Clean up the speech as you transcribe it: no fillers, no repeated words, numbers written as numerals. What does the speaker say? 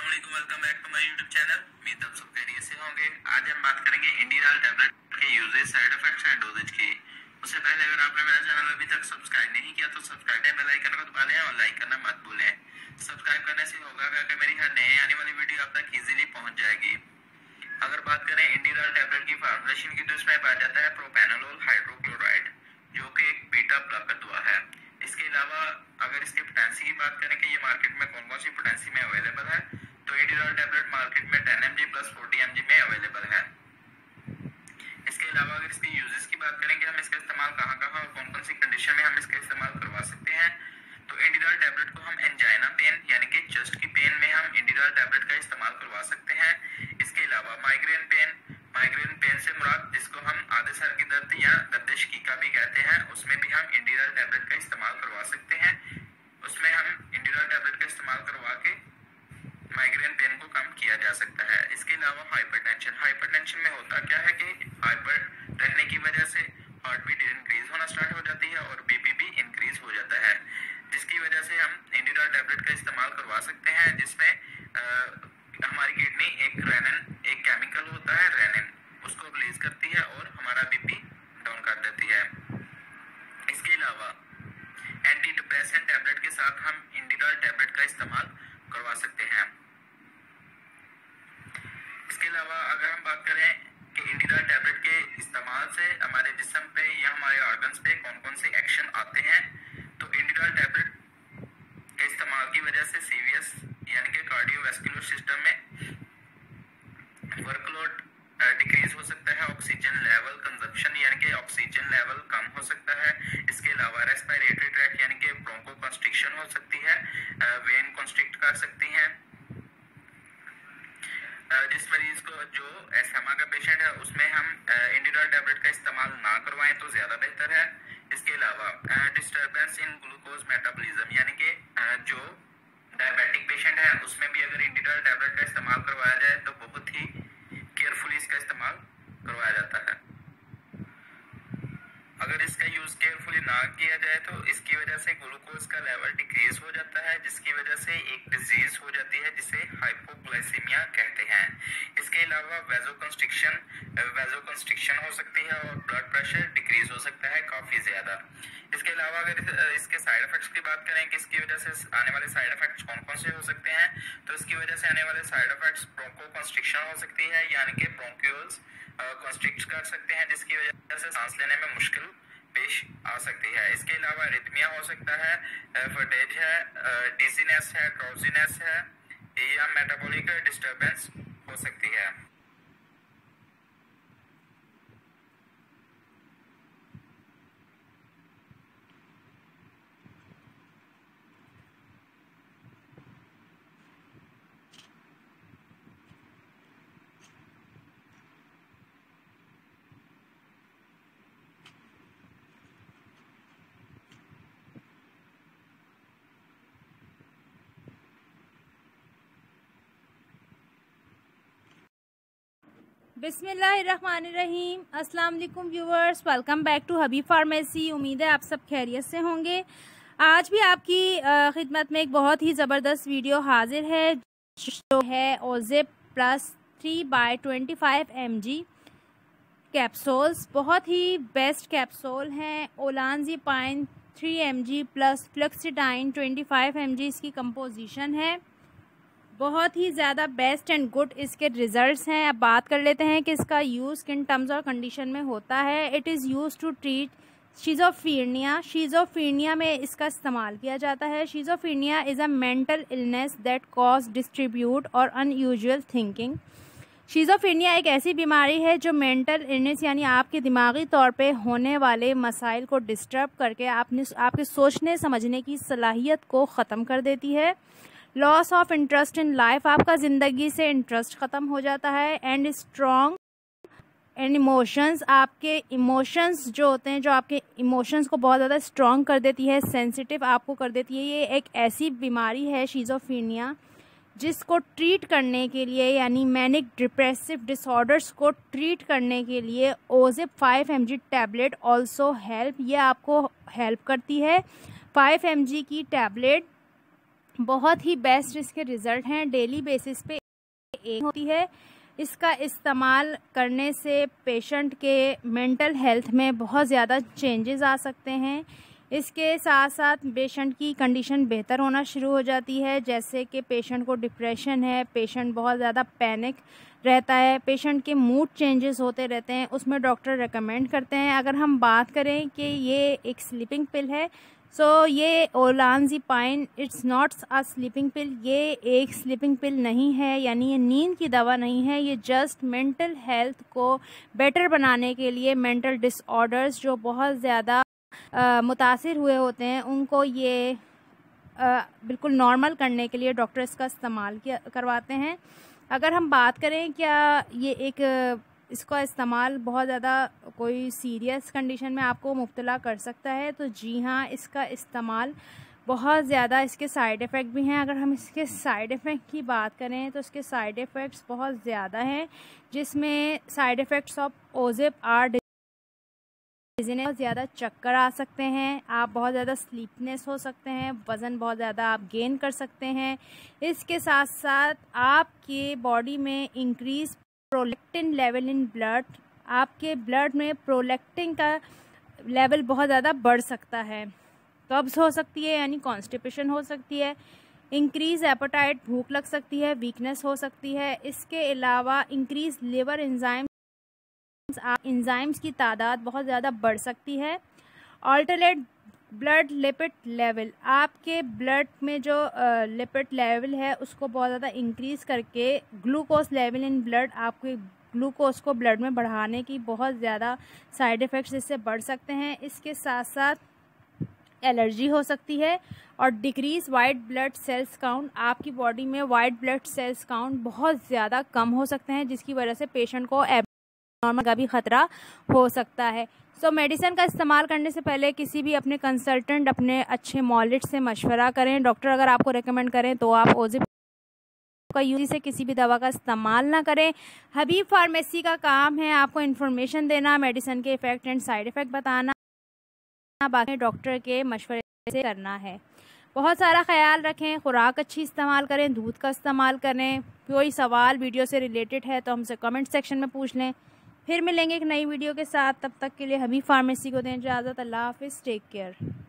Welcome back to my YouTube channel. उम्मीद आप सब खैरियत से होंगे। आज हम बात करेंगे इंडिडाल टैबलेट के uses, side effects and doses की। उससे पहले अगर आपने मेरा चैनल अभी तक सब्सक्राइब नहीं किया तो सब्सक्राइब के बेल आइकन को दबा लें और लाइक करना मत भूलें। सब्सक्राइब करने से होगा कि मेरी हर नए आने वाली वीडियो आप तक इजीली पहुंच जाएगी। अगर बात करें इंडिडाल टैबलेट की फॉर्मुलेशन की तो इसमें पाया जाता है प्रोपेनोलोल हाइड्रोक्लोराइड, जो कि एक बीटा ब्लॉकर दवा है। इसके अलावा अगर इसके पोटेंसी की बात करें कि ये मार्केट में कौन कौन सी पोटेंसी में अवेलेबल है, तो इंडिडाल टैबलेट मार्केट में 10 mg प्लस 40 mg में अवेलेबल है। इसके अलावा अगर इसके यूजेस की बात करें कि हम इसका इस्तेमाल कहाँ कहाँ और कौन कौन सी कंडीशन में हम इसका इस्तेमाल करवा सकते हैं, तो इंडिडाल टैबलेट को हम एंजाइना पेन यानी कि चेस्ट की पेन में हम इंडिडाल टैबलेट का इस्तेमाल करवा सकते हैं। इसके अलावा माइग्रेन पेन से मुराद जिसको हम आधे सर की दर्द या दर्द शकीका भी कहते हैं, उसमें भी हम इंडिडाल टैबलेट का इस्तेमाल करवा सकते हैं। उसमें हम इंडिडाल टैबलेट का इस्तेमाल करवा के माइग्रेन पेन को कम किया जा सकता है। इसके अलावा हाइपरटेंशन में होता क्या है कि हाइपर रहने की वजह से हार्ट बीट इंक्रीज होना स्टार्ट हो जाती है और बीपी भी इंक्रीज हो जाता है, जिसकी वजह से हम इंडिडाल टैबलेट का इस्तेमाल करवा सकते हैं, जिसमें हमारी किडनी एक केमिकल होता है रेनिन, उसको रिलीज करती है और हमारा बीपी डाउन कर देती है। इसके अलावा एंटी डिप्रेसेंट टैबलेट के साथ हम इंडिडाल टैबलेट का इस्तेमाल करवा सकते हैं। इसके अलावा अगर हम बात करें कि इंडिडाल टैबलेट के इस्तेमाल से हमारे जिस्म पे या हमारे ऑर्गन्स पे कौन कौन से एक्शन आते हैं, तो इंडिडाल टैबलेट के इस्तेमाल की वजह से सीवीएस यानी कि कार्डियोवैस्कुलर सिस्टम में वर्कलोड डिक्रीज हो सकता है, ऑक्सीजन लेवल कंजप्शन यानी कि ऑक्सीजन लेवल कम हो सकता है। इसके अलावा रेस्पिरेटरी ट्रैक यानी कि ब्रोंको कंस्ट्रिक्शन हो सकती है, वेन कंस्ट्रिक्ट कर सकती हैं। जिस मरीज को जो एस्थमा का पेशेंट है उसमें हम इंडिडाल टैबलेट का इस्तेमाल ना करवाएं तो ज्यादा बेहतर है। इसके अलावा डिस्टर्बेंस इन ग्लूकोज मेटाबॉलिज्म यानी कि जो डायबिटिक पेशेंट है उसमें भी अगर इंडिडाल टैबलेट का इस्तेमाल करवाया जाए तो बहुत ही केयरफुली इसका इस्तेमाल करवाया जाता है। अगर इसका यूज केयरफुली ना किया जाए तो इसकी वजह से ग्लूकोज का लेवल डिक्रीज हो जाता है, जिसकी वजह से एक डिजीज हो जाती है जिसे हाइपोग्लाइसीमिया कहते हैं। इसके अलावा वेजोकंस्ट्रिक्शन हो सकती है और ब्लड प्रेशर डिक्रीज हो सकता है काफी ज्यादा। इसके अलावा अगर इसके साइड इफेक्ट्स की बात करें कि इसकी वजह से आने वाले साइड इफेक्ट्स कौन कौन से हो सकते हैं, तो इसकी वजह से आने वाले साइड इफेक्ट्स ब्रोंको कंस्ट्रिक्शन हो सकती है यानी कि ब्रोंक्यूल्स कंस्ट्रिक्ट कर सकते हैं, जिसकी वजह से सांस लेने में मुश्किल पेश आ सकती है। इसके अलावा रिथमिया हो सकता है, फटेज है, डिजीनेस है, ड्राउजीनेस है या मेटाबॉलिक डिस्टर्बेंस हो सकती है। बिस्मिल्लाहिर्रहमानिर्रहीम। अस्सलाम वालेकुम viewers, welcome back to Habib pharmacy. उम्मीद है आप सब खैरियत से होंगे। आज भी आपकी खिदमत में एक बहुत ही ज़बरदस्त वीडियो हाजिर है, जो है ओज़िप प्लस 3/25 mg कैप्सूल्स। बहुत ही बेस्ट कैप्सूल हैं। ओलानज़ेपाइन 3 mg प्लस फ्लेक्सीडाइन 25 mg इसकी कंपोजिशन है। बहुत ही ज़्यादा बेस्ट एंड गुड इसके रिजल्ट्स हैं। अब बात कर लेते हैं कि इसका यूज़ किन टर्म्स और कंडीशन में होता है। It is use to treat schizophrenia में इसका इस्तेमाल किया जाता है। Schizophrenia is a mental illness that cause distribute और अनयूजुअल थिंकिंग। शीज़ोफ्रीनिया एक ऐसी बीमारी है जो मेंटल इलनेस यानी आपके दिमागी तौर पे होने वाले मसाइल को डिस्टर्ब करके आपके सोचने समझने की सलाहियत को ख़त्म कर देती है। Loss of interest in life, आपका ज़िंदगी से इंटरेस्ट ख़त्म हो जाता है। एंड स्ट्रॉन्ग एंड इमोशंस, आपके इमोशंस जो होते हैं, जो आपके इमोशंस को बहुत ज़्यादा स्ट्रॉन्ग कर देती है, सेंसिटिव आपको कर देती है। ये एक ऐसी बीमारी है शीज़ोफ्रीनिया जिसको ट्रीट करने के लिए यानी मैनिक डिप्रेसिव डिसऑर्डर्स को ट्रीट करने के लिए Ozip 5 mg tablet also help, ये आपको हेल्प करती है। 5 mg की टैबलेट बहुत ही बेस्ट इसके रिज़ल्ट हैं। डेली बेसिस पे एक होती है। इसका इस्तेमाल करने से पेशेंट के मेंटल हेल्थ में बहुत ज़्यादा चेंजेस आ सकते हैं। इसके साथ साथ पेशेंट की कंडीशन बेहतर होना शुरू हो जाती है, जैसे कि पेशेंट को डिप्रेशन है, पेशेंट बहुत ज़्यादा पैनिक रहता है, पेशेंट के मूड चेंजेस होते रहते हैं, उसमें डॉक्टर रेकमेंड करते हैं। अगर हम बात करें कि ये एक स्लीपिंग पिल है, सो ये olanzapine it's not a sleeping pill. ये एक स्लीपिंग पिल नहीं है, यानी ये नींद की दवा नहीं है। ये जस्ट मेंटल हेल्थ को बेटर बनाने के लिए, मेंटल डिसऑर्डर्स जो बहुत ज़्यादा मुतासिर हुए होते हैं उनको ये बिल्कुल नॉर्मल करने के लिए डॉक्टर इसका इस्तेमाल करवाते हैं। अगर हम बात करें क्या ये इसका इस्तेमाल बहुत ज़्यादा कोई सीरियस कंडीशन में आपको मुब्तला कर सकता है, तो जी हाँ, इसका इस्तेमाल बहुत ज़्यादा, इसके साइड इफ़ेक्ट भी हैं। अगर हम इसके साइड इफ़ेक्ट की बात करें तो इसके साइड इफ़ेक्ट्स बहुत ज़्यादा हैं, जिसमें side effects of Ozep are बहुत ज़्यादा चक्कर आ सकते हैं, आप बहुत ज़्यादा स्लीपनेस हो सकते हैं, वज़न बहुत ज़्यादा आप गेन कर सकते हैं। इसके साथ साथ आपके बॉडी में increase prolactin level in blood, आपके ब्लड में प्रोलैक्टिन का लेवल बहुत ज़्यादा बढ़ सकता है। कब्ज़ हो सकती है यानी कॉन्स्टिपेशन हो सकती है, इंक्रीज एपेटाइट, भूख लग सकती है, वीकनेस हो सकती है। इसके अलावा इंक्रीज लिवर एंजाइम्स की तादाद बहुत ज़्यादा बढ़ सकती है। ऑल्टरनेट ब्लड लिपिड लेवल, आपके ब्लड में जो लिपिड लेवल है उसको बहुत ज़्यादा इंक्रीज़ करके ग्लूकोज लेवल इन ब्लड, आपके ग्लूकोज को ब्लड में बढ़ाने की बहुत ज़्यादा साइड इफ़ेक्ट्स इससे बढ़ सकते हैं। इसके साथ साथ एलर्जी हो सकती है और decrease white blood cells count, आपकी बॉडी में वाइट ब्लड सेल्स काउंट बहुत ज़्यादा कम हो सकते हैं, जिसकी वजह से पेशेंट को नॉर्मल का भी ख़तरा हो सकता है। सो मेडिसिन का इस्तेमाल करने से पहले किसी भी अपने कंसल्टेंट, अपने अच्छे मॉलिड से मशवरा करें। डॉक्टर अगर आपको रेकमेंड करें तो आप ओज़ेप का यूज़ से किसी भी दवा का इस्तेमाल ना करें। हबीब फार्मेसी का काम है आपको इन्फॉर्मेशन देना, मेडिसिन के इफ़ेक्ट एंड साइड इफ़ेक्ट बताना, बाकी डॉक्टर के मशवरे से करना है। बहुत सारा ख्याल रखें, खुराक अच्छी इस्तेमाल करें, दूध का इस्तेमाल करें। कोई सवाल वीडियो से रिलेटेड है तो हमसे कमेंट सेक्शन में पूछ लें। फिर मिलेंगे एक नई वीडियो के साथ, तब तक के लिए हबीब फार्मेसी को दें इजाज़त। अल्लाह हाफिज़, टेक केयर।